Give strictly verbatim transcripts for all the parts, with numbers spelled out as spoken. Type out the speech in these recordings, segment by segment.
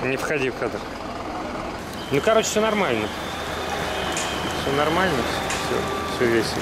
Не входи в кадр. Ну, короче, все нормально. Все нормально, все, все весело.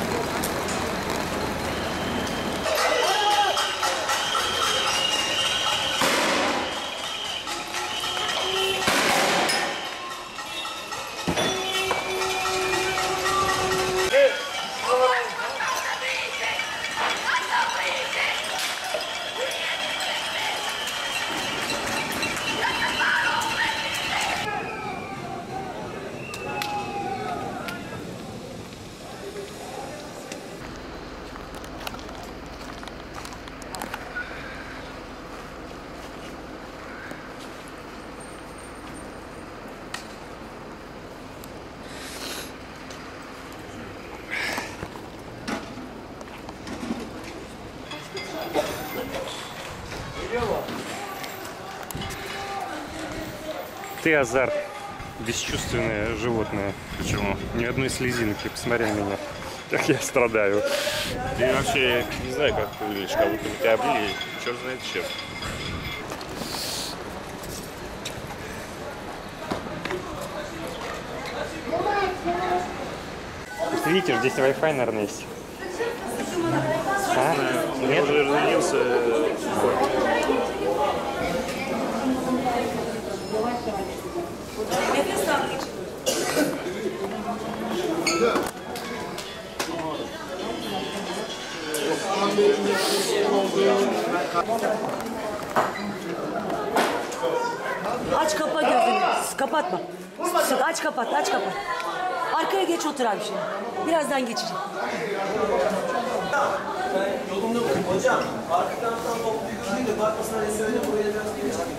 Ты, Азар, бесчувственное животное. Почему? Ни одной слезинки. Посмотри на меня, как я страдаю. Ты вообще не знаю, как ты выглядишь, как будто бы тебя облили, черт знает чем. Ты видишь, здесь Wi-Fi, наверное, есть. А? Нет? Уже разделился. Aç kapa gözünü. Kapatma. Sık, aç kapat, aç kapat. Arkaya geç otur abi şimdi. Birazdan geçecek. Yolunda mı? Hocam, arka taraftan top büyük de bakmasına ne söyle buraya biraz geri çekeyim.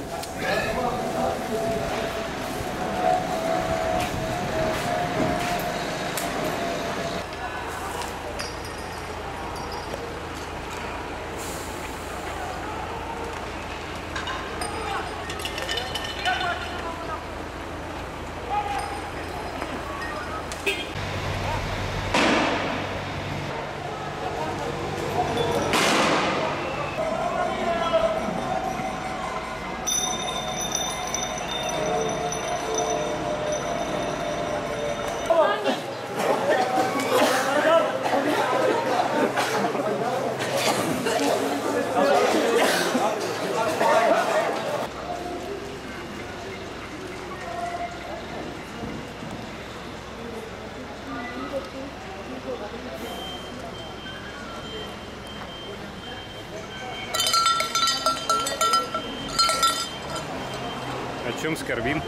О чем скорбим?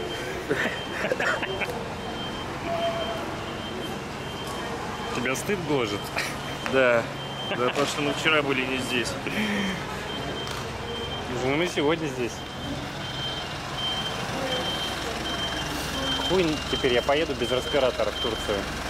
Тебя стыд гложет? Да, за то, что мы вчера были не здесь. Ну, мы сегодня здесь. Хуй, теперь я поеду без респиратора в Турцию.